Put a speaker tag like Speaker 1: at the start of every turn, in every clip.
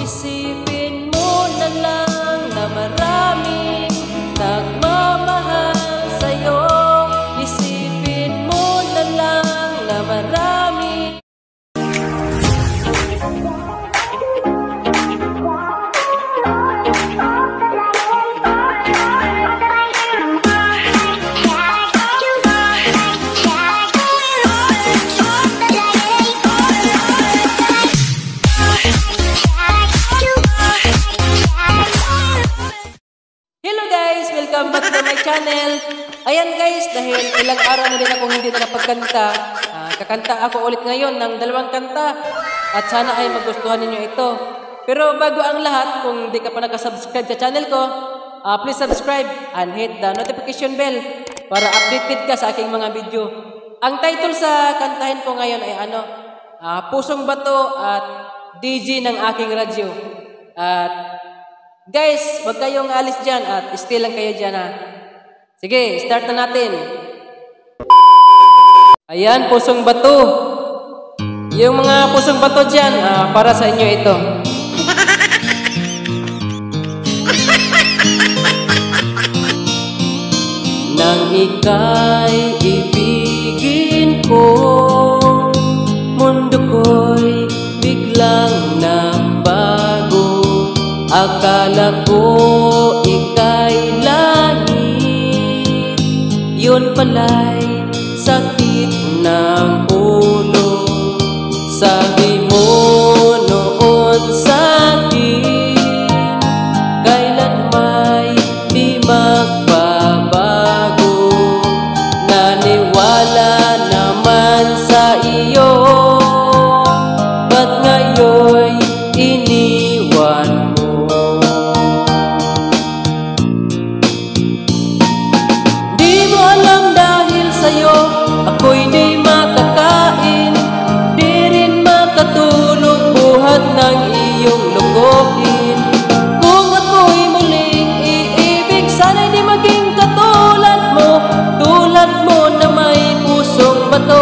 Speaker 1: Isipin mo na lang na maraming nagmamahal sa'yo. Isipin mo na lang na maraming welcome back to my channel. Ayan guys, dahil ilang araw na din akong hindi na napagkanta, kakanta ako ulit ngayon ng 2 kanta at sana ay magustuhan ninyo ito. Pero bago ang lahat, kung di ka pa nakasubscribe sa channel ko, please subscribe and hit the notification bell para updated ka sa aking mga video. Ang title sa kantahin ko ngayon ay Pusong Bato at DJ ng aking radyo. At guys, wag kayong alis dyan at stay lang kayo dyan ha. Sige, start na natin. Ayan, Pusong Bato. Yung mga pusong bato dyan, para sa inyo ito. Nang ika'y ibigin ko, mundo ko'y biglang nabago. Akala ko ika'y langit, yun pala'y sakit ng ulo. Sabi mo noon sa'kin, kailan may di magbabago. Naniwala naman sa iyo, ba't ngayon'y iniwan mo? Di mo alam dahil sa'yo ako'y di makakain, di rin makatulog buhat ng iyong lokohin. Kung ako'y muling iibig, sana'y di maging katulad mo na may pusong bato.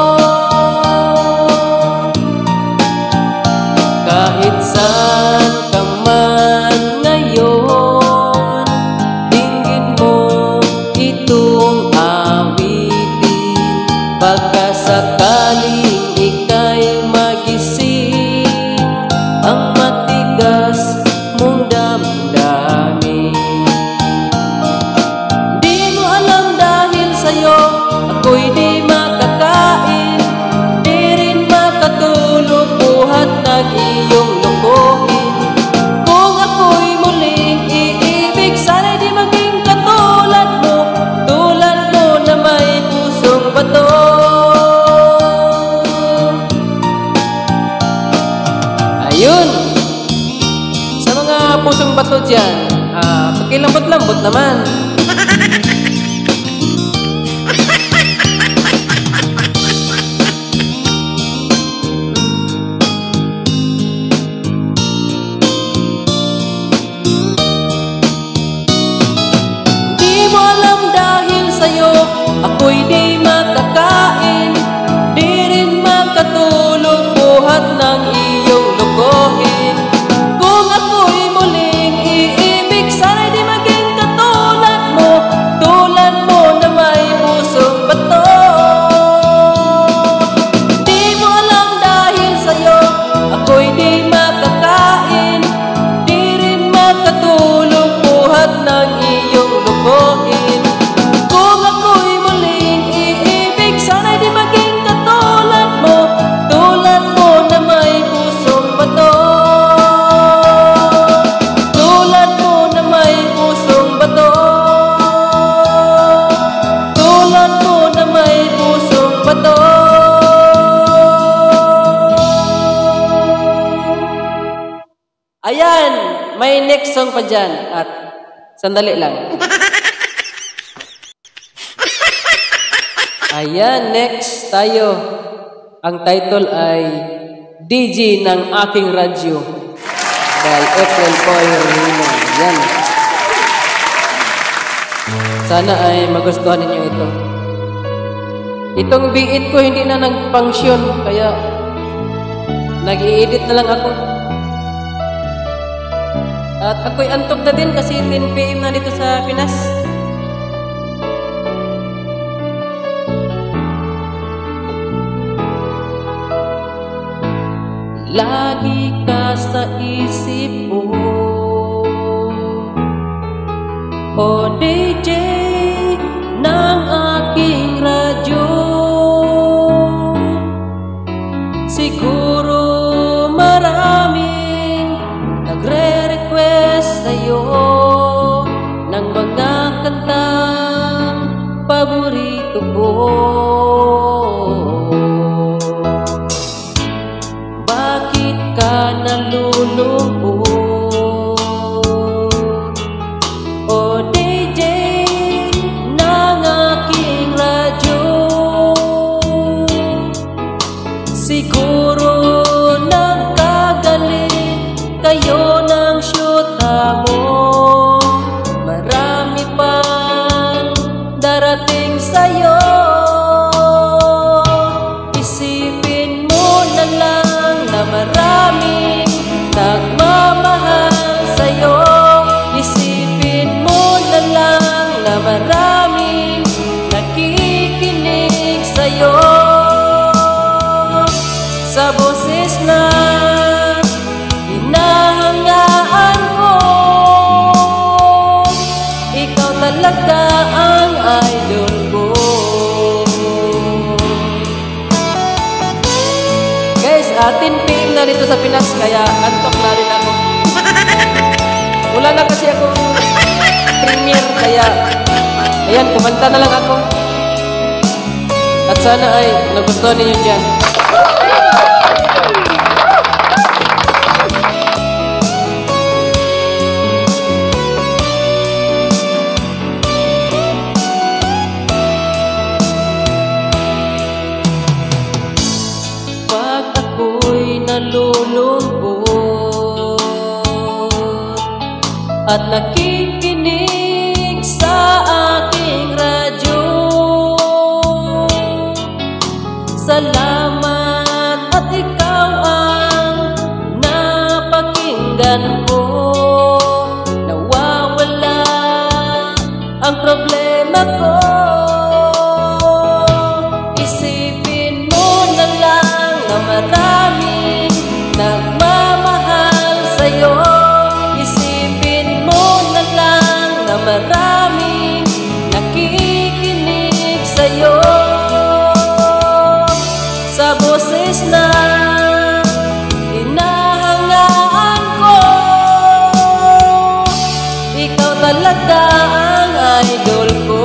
Speaker 1: Kahit saan ka man ngayon, dinggin mo itong awitin. Pagkasakaling ika'y magising, ang matigas mong damdamin. Di mo alam dahil sa'yo ako'y di makakain, di rin makatulog buhat ng iyong lokohin. Kung ako'y muling iibig, sana'y di maging katulad mo na may pusong bato. Ayun, sa mga pusong bato dyan, pakilambot-lambot naman. Ako'y di makakain, di rin makatulog buhat ng iyong lokohin. Kung ako'y muling iibig, sana'y di maging katulad mo na may pusong bato. Di mo alam dahil sa'yo ako'y di makakain, di rin makatulog buhat ng iyong lokohin. Ayan, may next song pa dyan. At sandali lang. Ayan, next tayo. Ang title ay DJ ng aking radyo by April Poirino. Ayan. Sana ay magustuhan ninyo ito. Itong beat ko hindi na nag-function, kaya nag-i-edit na lang ako. At ako'y antok na din kasi 10 PM na dito sa Pinas. Lagi ka sa isip ko, o DJ ng aking radyo. Siguro maraming nagre-request sa'yo ng mga kantang paborito ko. Bakit ka nalulungkot? O DJ ng aking radyo. Siguro nagkagalit kayo ng syuta mo. Marami pang darating sa'yo. Isipin mo na lang na maraming nagmamahal sa'yo. Isipin mo na lang na maraming nakikinig sa'yo. Sa boses na hinahangaan ko, ikaw talaga ang idol ko. Guys, 10 PM na dito sa Pinas, kaya antok na rin ako. Wala na kasi akong premiere, kaya ayan, kumanta na lang ako. At sana ay nagustuhan ninyo dyan. Pag ako'y nalulungkot at nakikinig sa aking radyo, salamat at ikaw ang napakinggan ko. Nawawala ang problema ko. Isipin mo na lang na maraming nagmamahal sa'yo. Isipin mo na lang na maraming nakikinig sa'yo. Sa boses na hinahangaan ko, ikaw talaga ang idol ko.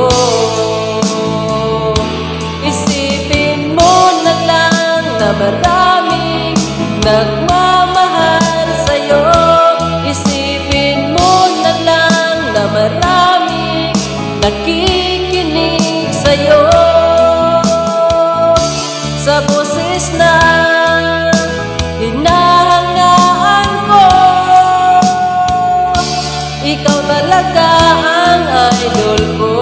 Speaker 1: Isipin mo na lang na maraming nagmamahal sa'yo. Isipin mo na lang na maraming nakikinig sa'yo. Sa boses na hinahangaan ko, ikaw talaga ang idol ko.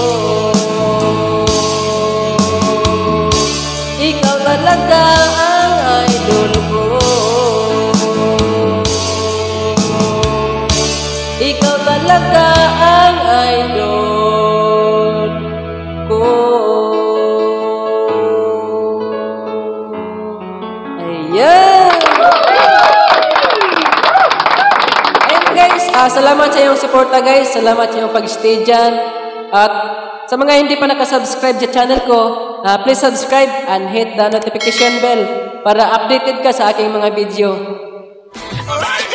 Speaker 1: Ikaw talaga ang idol ko. Ikaw talaga ang idol ko. Ayan! Ayan guys, salamat sa iyong suporta guys. Salamat sa iyong pag-stay dyan. At sa mga hindi pa nakasubscribe sa channel ko, please subscribe and hit the notification bell para updated ka sa aking mga video.